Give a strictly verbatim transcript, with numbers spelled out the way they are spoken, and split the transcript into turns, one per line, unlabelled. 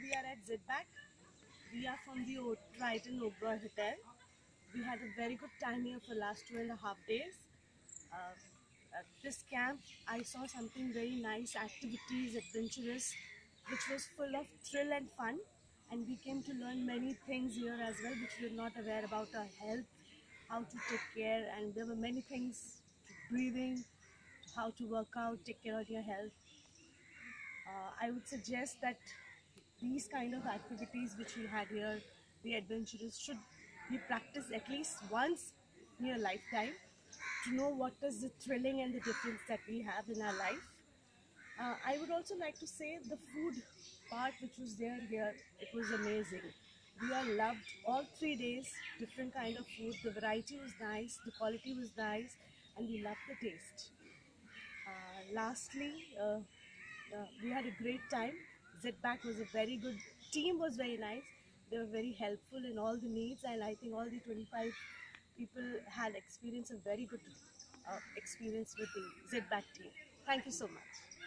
we are at Zidback. We are from the o Triton Oberoi Hotel. We had a very good time here for last two and a half days. Uh, at this camp, I saw something very nice, activities, adventurous, which was full of thrill and fun. And we came to learn many things here as well, which we were not aware about our health, how to take care, and there were many things, breathing, how to work out, take care of your health. Uh, I would suggest that these kind of activities which we had here, the adventurous, should be practiced at least once in your lifetime to know what is the thrilling and the difference that we have in our life. Uh, I would also like to say the food part which was there here, it was amazing. We all loved all three days, different kind of food. The variety was nice, the quality was nice, and we loved the taste. Uh, lastly, uh, uh, we had a great time. Zidback was a very good team, was very nice. They were very helpful in all the needs, and I think all the twenty-five people had experience a very good uh, experience with the Zidback team. Thank you so much.